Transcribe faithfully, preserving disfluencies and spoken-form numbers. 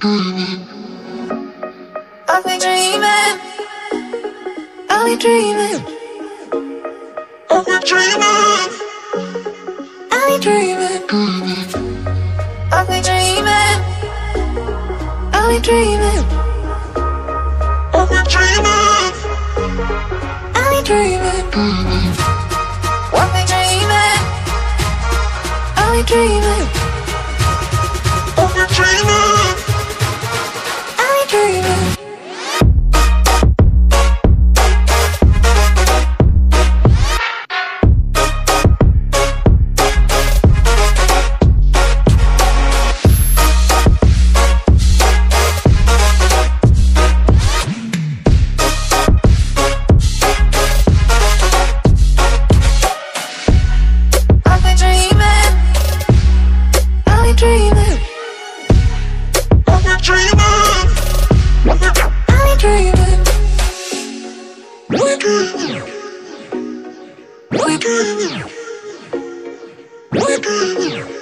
I've been dreaming, I've been dreaming, I've been dreaming, I've been dreaming, I've been dreaming, I've been dreaming, I've been dreaming, I've been dreaming, I've been dreaming, I've been dreaming, I've been dreaming, I've been dreaming. We're dreaming. We're dreaming.